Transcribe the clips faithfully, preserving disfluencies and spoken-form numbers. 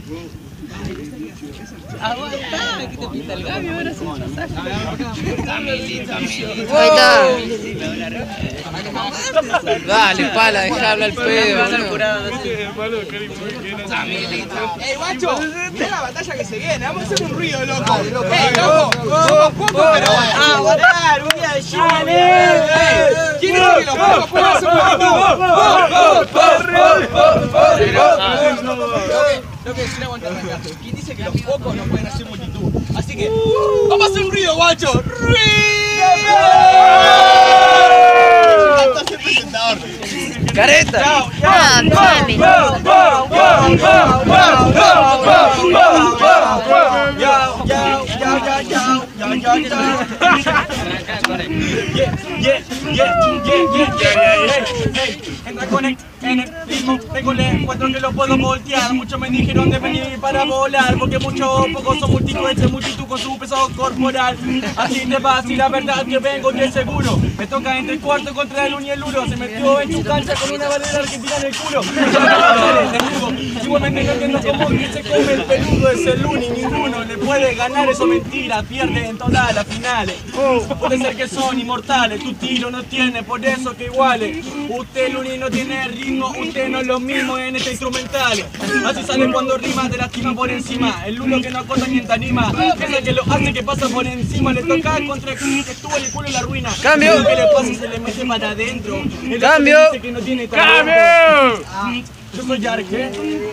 Aguanta, que te pinta el Gaby, ahora sí. Ahí está. Dale, pala, dejá hablar el pedo. Ey, guacho, mirá la batalla que se viene, vamos a hacer un ruido, loco. Ey, loco, somos pocos, pero a aguantar, un día de Chile. ¿Quién dice que los pocos pueden hacer un multitud? Tengo que decir aguantar la casa. ¿Quién dice que los pocos no pueden hacer multitud? Así que, vamos a hacer un ruido, guacho. ¡Ruido! ¡Esto es el presentador! ¡Careta! Ah, dale. Entra Connect en el ritmo, tengo el encuentro que lo puedo voltear. Muchos me dijeron de venir para volar, porque muchos pocos son multitud, entre multitud con su peso corporal. Así te vas y la verdad que vengo de seguro. Me toca entre el cuarto contra el uno y el uno. Se metió en su cancha con una bandera argentina en el culo. Igualmente no entiendo cómo que se come el peludo, es el uno y ninguno le puede ganar, eso mentira, pierde en todas las finales. Puede ser que son inmortales, tu tiro no tiene, por eso que iguales. Usted el uno no tiene ritmo, usted no es lo mismo en este instrumental. Así sale cuando rima, te lastima por encima. El uno que no acota quien te anima, es el que lo hace que pasa por encima. Le toca contra el que estuvo en el culo y la ruina. ¡Cambio! Lo que le pasa se le mete para adentro. El ¡Cambio! dice que no tiene talento. ¡Cambio! Yo soy Yarque.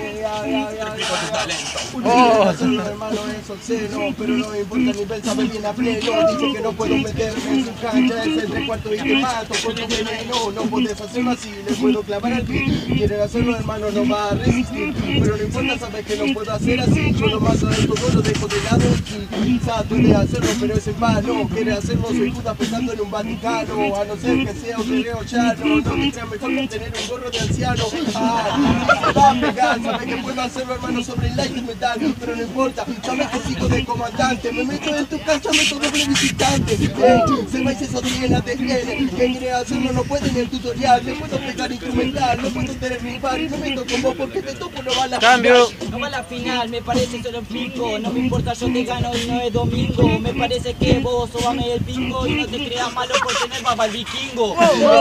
Oh, hermano es obsceno, pero no me importa ni pensar bien a pleno. Dice que no puedo meterme en su cancha, es entre cuarto y te mato con tu veneno. No podés hacerlo así, le puedo clavar al beat. Quieren hacerlo, hermano, no va a resistir. Pero no importa, sabes que no puedo hacer así. Yo lo mato de todo, lo dejo de lado. Trato de hacerlo, pero es en vano. Quiere hacerlo, soy puta pensando en un Vaticano. A no ser que sea un guerrero llano. No te creas mejor que tener un gorro de anciano. Ah, se va a pegar, sabes que puedo hacerlo, hermano, sobre el like me dan, pero no importa, sabes que sigo de comandante, me meto en tu cancha, meto doble visitante. Ey, se va y se sostiene la desviene, quien quiere hacerlo no puede en el tutorial, me puedo pegar instrumental, no puedo tener mi par y no me meto con vos porque te topo, no va a la ¡Cambio! final. No va a la final, me parece solo un pico, no me importa, yo te gano y no es domingo, me parece que vos sobame el pingo y no te creas malo por tener baba el vikingo.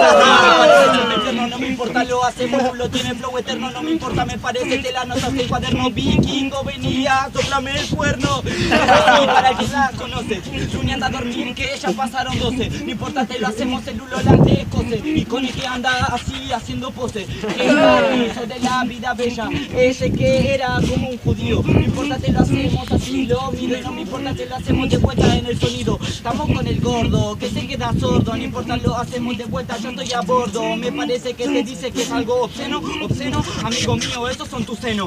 No me importa, lo hacemos, lo tiene flow eterno, no me importa, me parece te la notas del cuaderno vikingo, venía, soplame el cuerno. Y para el que la conoce, Juni anda a dormir que ya pasaron doce, no importa, te lo hacemos, el Lulo la cose, y con el que anda así haciendo pose, que hizo de la vida bella, ese que era como un judío, no importa, te lo hacemos así, lo miro y no me importa, te lo hacemos de vuelta en el sonido, estamos con el gordo, que se queda sordo, no importa, lo hacemos de vuelta, yo estoy a bordo, me parece que te dice que es algo obsceno, obsceno, amigo mío, esos son tus senos.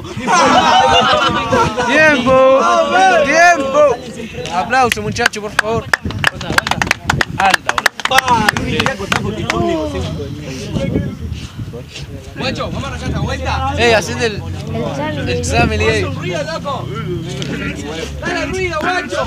¡Tiempo! ¡Tiempo! Aplauso, muchachos, por favor. Alta, Guacho, vamos a arrancar esta vuelta. ¡Ey, haced el el examen, ey! ¡Un ruido, loco! ¡Dale ruido, guacho!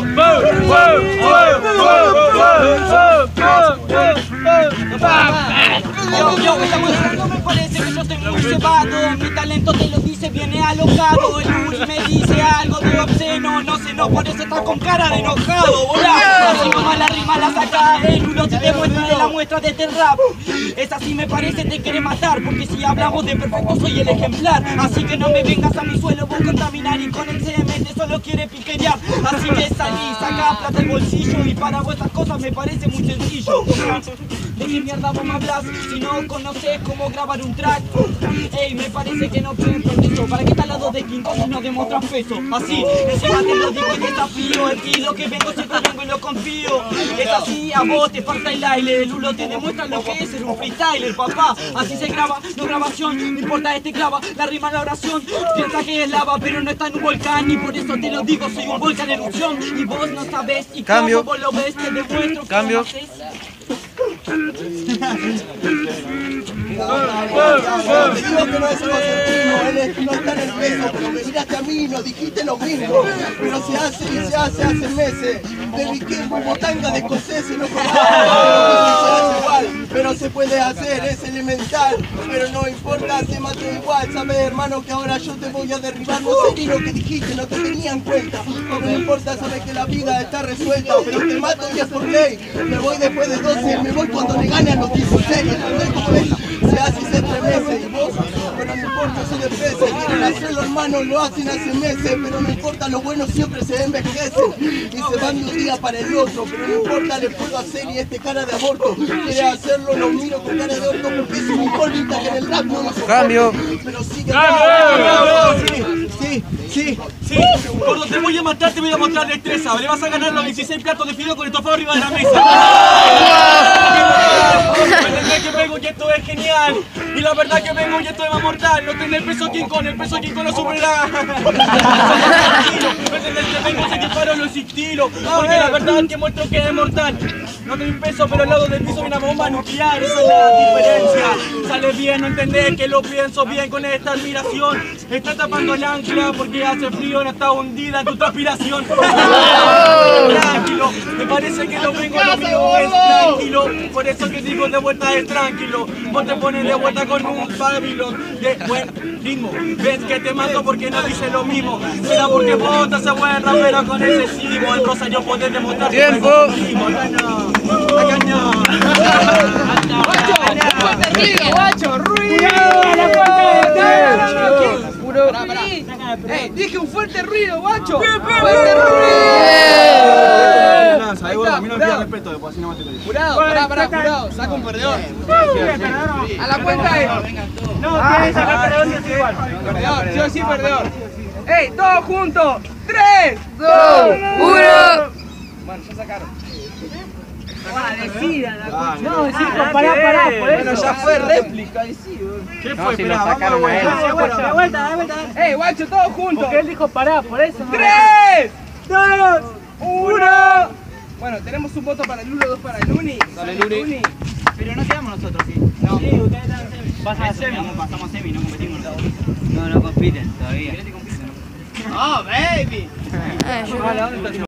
Yo, yo, estamos hablando, me parece que yo estoy muy cebado. Mi talento te lo dice, viene alocado. El Uri me dice algo de obsceno. No sé, no, por eso está con cara de enojado. Volá, así como la rima la saca. El Uno te demuestra de la muestra de este rap. Es así, me parece, te quiere matar. Porque si hablamos de perfecto, soy el ejemplar. Así que no me vengas a mi suelo, vos contaminar. Y con el C M T solo quiere piquerear. Así que salí, saca plata del bolsillo. Y para vos estas cosas me parece muy sencillo. ¿De qué mierda vos me hablas? Si no conoces cómo grabar un track. Ey, me parece que no piden permiso. ¿Para qué tal lado de King Kong y no demuestras peso? Así, encima te lo digo y desafío. El kilo que vengo siempre vengo y lo confío. Es así, a vos te falta el aire. Lulo te demuestra lo que es ser un freestyler, papá. Así se graba, no grabación. No importa, este clava, la rima, la oración. Piensa que es lava, pero no está en un volcán. Y por eso te lo digo, soy un volcán en erupción. Y vos no sabés y Cambio. como vos lo ves, te demuestro. Cambio. Te digo que no es algo asertivo, él es- no está en el peso, pero me miraste a mí, no dijiste lo mismo. Pero se hace y se hace hace meses. De vikingo, botanga de escoceses, no conozco. Se hace igual. mal, pero se puede hacer, es elemental. Pero no importa, te mato igual. Sabes, hermano, que ahora yo te voy a derribar. No sé ni lo que dijiste, no te tenía en cuenta. Pero no importa, sabes que la vida está resuelta. Pero te mato y es por ley. Me voy después de doce, me voy cuando le gane a los dieciséis. ¿Entendés cómo es? Se hace y se estremece. Y vos, pero no importa, soy de peces. Quieren hacerlo, hermano, lo hacen hace meses. Pero no importa, los buenos siempre se envejecen. Y se van de un día para el otro. Pero no importa, le puedo hacer y este cara de aborto. Quiere hacerlo, lo miro con cara de orto. Porque es un hipócrita que en el rap no lo soporto. Cambio. Pero sigue. Sí, sí, Sí, gordo, te voy a matar, te voy a mostrar destreza. Le vas a ganar los dieciséis platos de fideo con estofado arriba de la mesa. Que vengo y esto es genial. Y la verdad que vengo y esto es más mortal. No tenés el peso King Kong, el peso King Kong no superará. No tenés que vengo y disparo los estilos. Porque la verdad que muestro que es mortal. No tenés peso, pero al lado del piso hay una bomba nuclear. Esa es la diferencia. Sale bien, no entendés que lo pienso bien con esta admiración. Está tapando el ancla porque hace frío, no está hundida tu transpiración. Tranquilo, me parece que lo vengo, lo mío es tranquilo. Por eso que digo de vuelta es tranquilo. Vos te pones de vuelta con un Babylon de buen ritmo. Ves que te mato porque no dices lo mismo. Será porque vos te haces buen rapero con ese simo. En cosa yo poder demostrar que ¡Tiempo! Acá no, acá no. ¡Guacho! ¡Ruido! Pará, pará. ¡Ey! Dije un fuerte ruido, guacho. ¡Fuerte ruido! Ahí vos, a mí no me pidas respeto, después así no más te lo digo. Jurado, pará, pará, jurado. Saca un perdedor. A la cuenta de... No, tienes que sacar perdedor y es igual. Perdedor, yo sí perdedor. ¡Ey! ¡Todos juntos! ¡Tres! Dos, uno. Bueno, ya sacaron. No, sí, pará, pará. Bueno, ya fue réplica y sí, ¿Qué No, fue? si Esperá, lo sacaron vamos a él. de vuelta, de vuelta, de vuelta. ¡Ey, guacho, todos juntos! Porque él dijo pará, por eso. ¡Tres! ¡Dos! ¡Uno! Bueno, tenemos un voto para el Lulo, dos para el Luni. Dale, Luni. Pero no quedamos nosotros, sí. No. Sí, ustedes están en semi. Pasan a semi. Pasamos a semi, no competimos nosotros. No, no compiten todavía. ¡Oh, baby! Ah, yo-